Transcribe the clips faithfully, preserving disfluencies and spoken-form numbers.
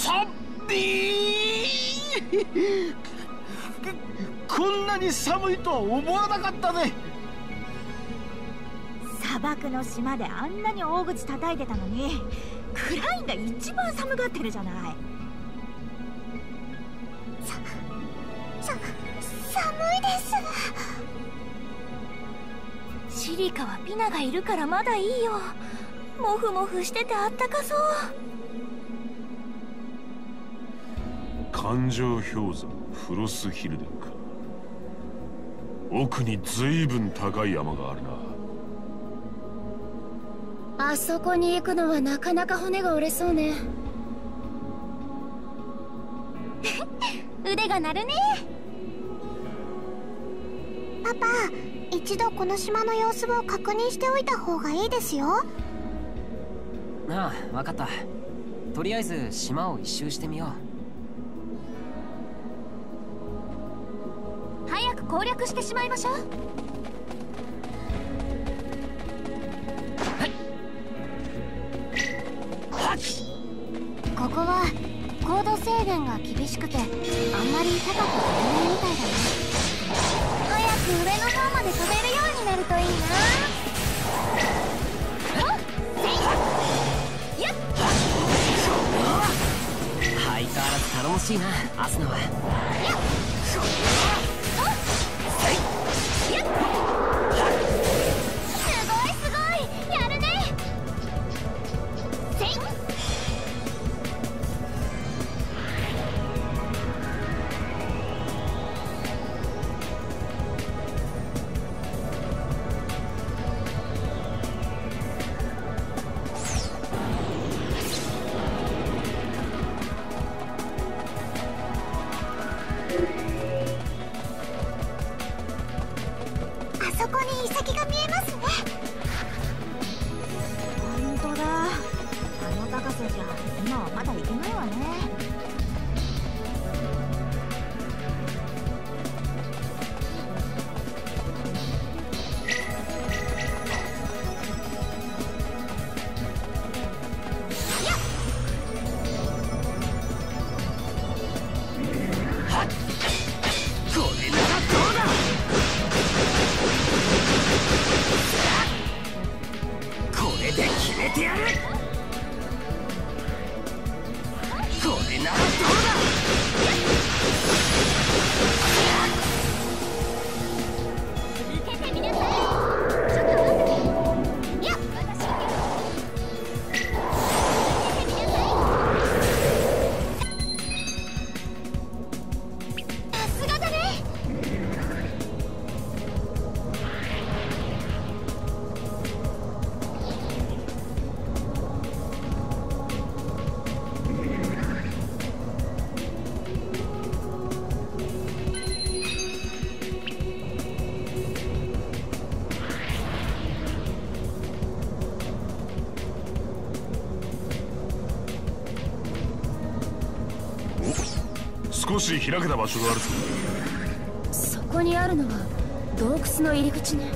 寒いこんなに寒いとは思わなかったね。 砂漠の島であんなに大口叩いてたのに、クラインが一番寒がってるじゃない。 さ、さ、寒いです。 シリカはピナがいるからまだいいよ。モフモフしててあったかそう。 環状氷山フロスヒルデンか。奥に随分高い山があるな。 あそこに行くのはなかなか骨が折れそうね。 腕が鳴るね。 パパ、一度この島の様子を確認しておいた方がいいですよ。 ああ、分かった。とりあえず島を一周してみよう。早く攻略してしまいましょう。 ここは高度制限が厳しくてあんまり高く飛べないみたいだね。早く上の方まで飛べるようになるといいな。 相変わらず頼もしいな、アスナは。 少し開けた場所があるぞ。 そこにあるのは洞窟の入り口ね。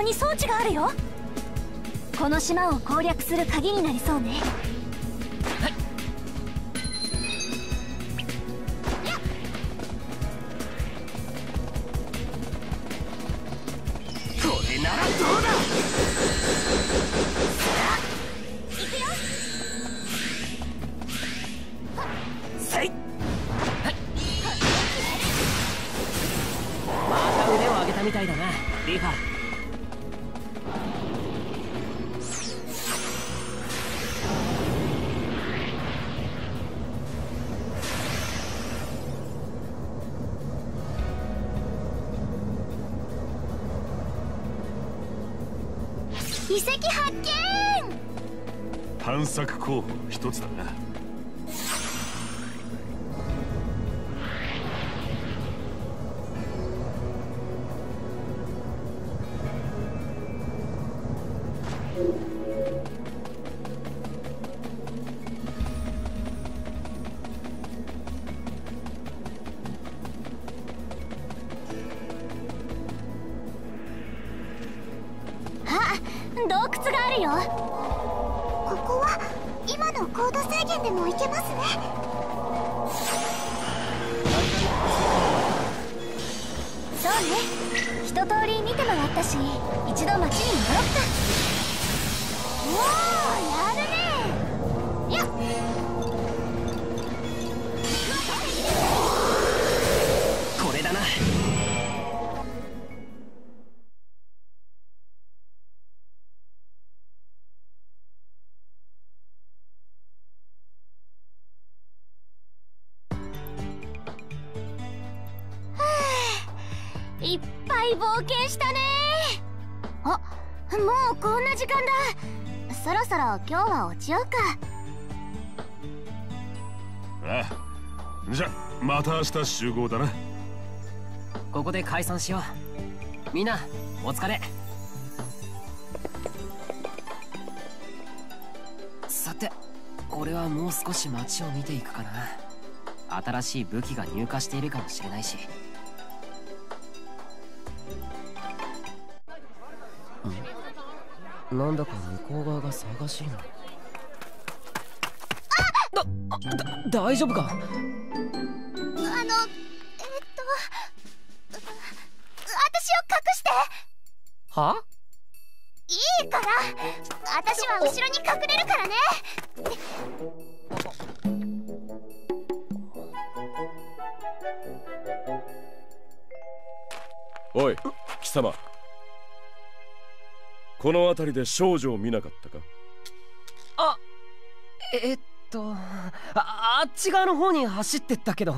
に装置があるよ。この島を攻略する鍵になりそうね。 はい。これならどうだ。 行くよ。 せい。また腕を上げたみたいだな、リファ。 遺跡発見。 探索候補の一つだな。 洞窟があるよ。ここは今の高度制限でも行けますね。そうね、一通り見て回ったし、一度町に戻ろっか。おお、やるね。やっ、 これだな。 いっぱい冒険したね。あ、もうこんな時間だ。そろそろ今日は落ちようか。 ああ、じゃまた明日集合だな。 ここで解散しよう。みんなお疲れ。さて、俺はもう少し街を見ていくかな。新しい武器が入荷しているかもしれないし。なんだか向こう側が騒がしいな。あ！だ、だ、大丈夫か？ あの、えっと、私を隠して。 は？ いいから、私は後ろに隠れるからね。 おい、貴様。この辺りで少女を見なかったか？ あ、えっと あ, あっち側の方に走ってったけど。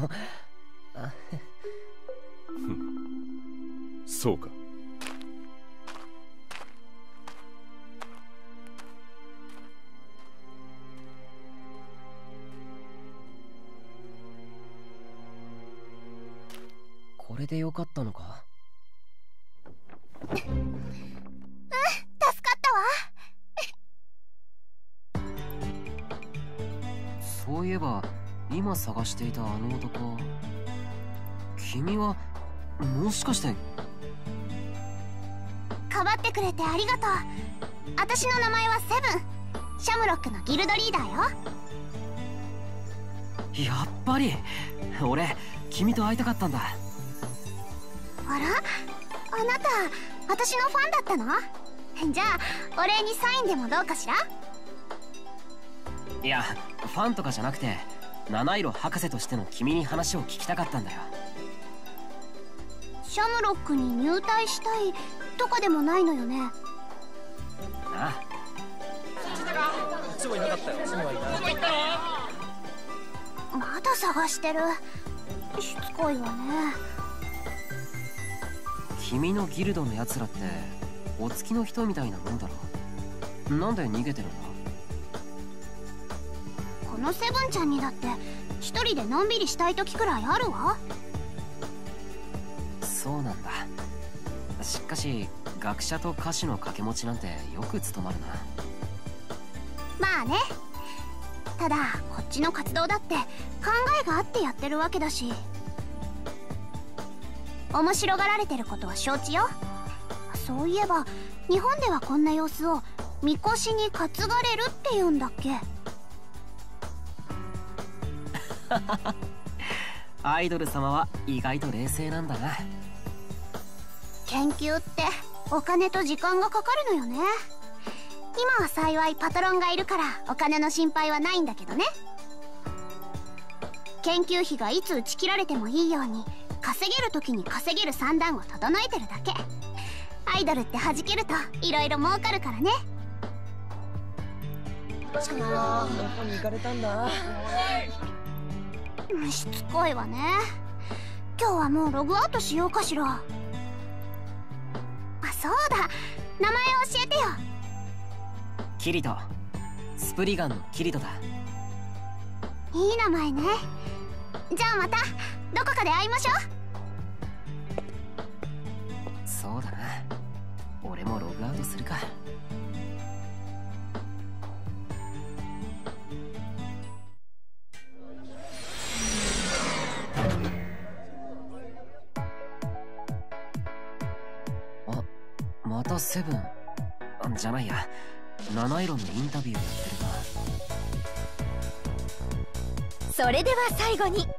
そうか。 これでよかったのか？そういえば今探していたあの男、君はもしかして。 かばってくれてありがとう。私の名前はセブン、シャムロックのギルドリーダーよ。 やっぱり俺君と会いたかったんだ。 あら、あなた私のファンだったの？じゃあお礼にサインでもどうかしら？ いや、ファンとかじゃなくて七色博士としての君に話を聞きたかったんだよ。 シャムロックに入隊したいとかでもないのよね？ ああ。いつもいなかったよ。いつもはいない。どこ行ったの？ まだ探してる。しつこいわね。 君のギルドのやつらってお付きの人みたいなもんだろ。なんで逃げてるんだ？ このセブンちゃんにだって一人でのんびりしたい時くらいあるわ。 そうなんだ。しかし学者と歌手の掛け持ちなんてよく務まるな。 まあね。ただこっちの活動だって考えがあってやってるわけだし、面白がられてることは承知よ。そういえば日本ではこんな様子をみこしに担がれるって言うんだっけ。 アイドル様は意外と冷静なんだな。 研究ってお金と時間がかかるのよね。今は幸いパトロンがいるからお金の心配はないんだけどね。研究費がいつ打ち切られてもいいように稼げる時に稼げる算段を整えてるだけ。アイドルって弾けるといろいろ儲かるからね。 どこに行かれたんだ。 しつこいわね。今日はもうログアウトしようかしら。あ、そうだ、名前を教えてよ。 キリト、スプリガンのキリトだ。 いい名前ね。じゃあまたどこかで会いましょう。 そうだな、俺もログアウトするか。あ、またセブンじゃないや、七色のインタビューやってるな。 それでは最後に、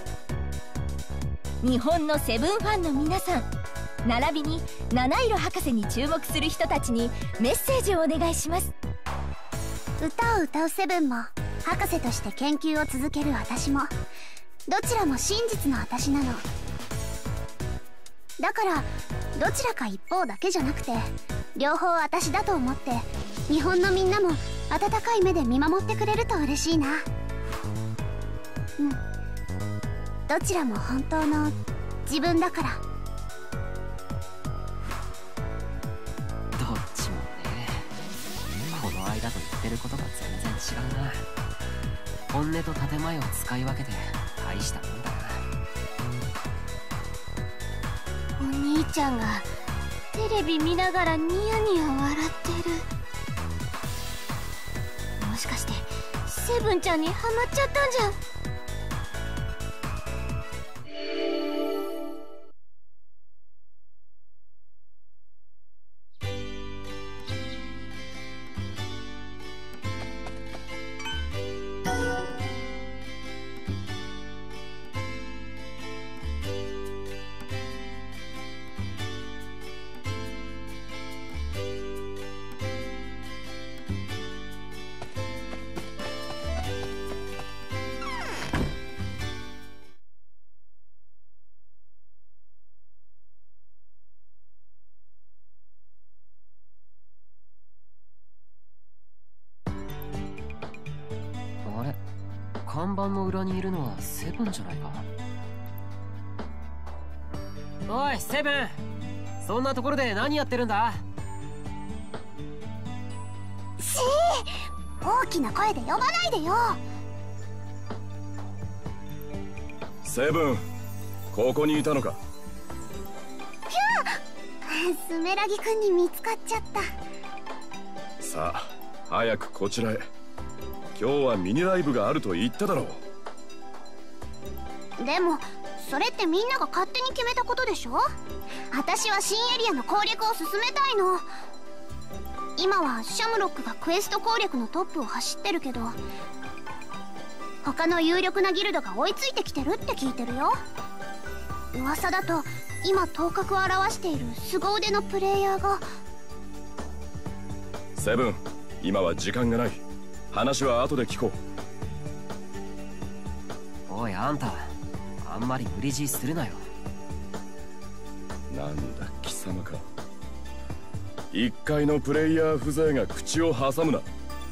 日本のセブンファンの皆さん並びに七色博士に注目する人たちにメッセージをお願いします。 歌を歌うセブンも博士として研究を続ける私もどちらも真実の私なの。だからどちらか一方だけじゃなくて両方私だと思って日本のみんなも温かい目で見守ってくれると嬉しいな。うん、どちらも本当の自分だから。 どっちもね、この間と言ってることが全然違うな。本音と建前を使い分けて大したもんだな。 お兄ちゃんがテレビ見ながらニヤニヤ笑ってる。もしかしてセブンちゃんにハマっちゃったんじゃ。 看板の裏にいるのはセブンじゃないか。おいセブン、そんなところで何やってるんだ。 しー、大きな声で呼ばないでよ。 セブン、ここにいたのか。 ひゃー、スメラギくんに見つかっちゃった。 さあ早くこちらへ。今日はミニライブがあると言っただろう。でもそれってみんなが勝手に決めたことでしょ。私は新エリアの攻略を進めたいの。今はシャムロックがクエスト攻略のトップを走ってるけど他の有力なギルドが追いついてきてるって聞いてるよ。噂だと今頭角を現している凄腕のプレイヤーが。 セブン、今は時間がない。話は後で聞こう。おいあんた、あんまり無理強いするなよ。 なんだ貴様か。一階のプレイヤー風情が口を挟むな。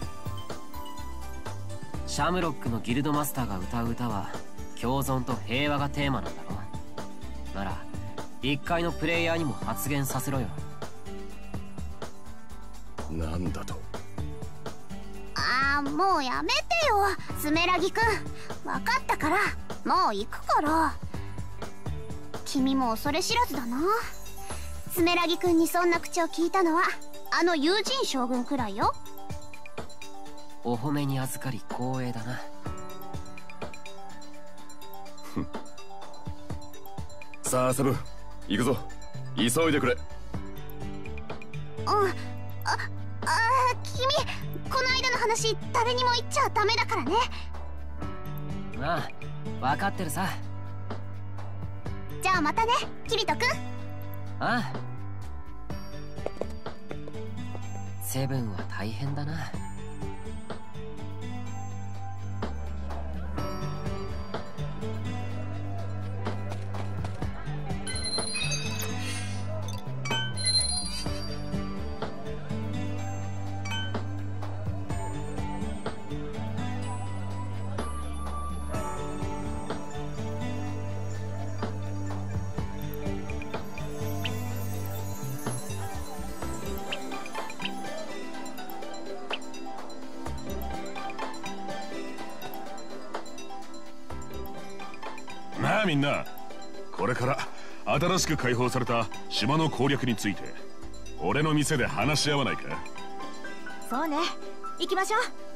シャムロックのギルドマスターが歌う歌は共存と平和がテーマなんだろ。なら一階のプレイヤーにも発言させろよ。 なんだと。 ああ、もうやめてよスメラギくん。分かったからもう行くから。君も恐れ知らずだな。スメラギくんにそんな口を聞いたのはあの友人将軍くらいよ。 お褒めに預かり光栄だな。 さあセブン、行くぞ。急いでくれ。 うん。ああ君、この間の話誰にも言っちゃダメだからね。 ああ、分かってるさ。 じゃあまたね、キリト君。 ああ。セブンは大変だな。 なあみんな、これから新しく開放された島の攻略について俺の店で話し合わないか？ そうね、行きましょう。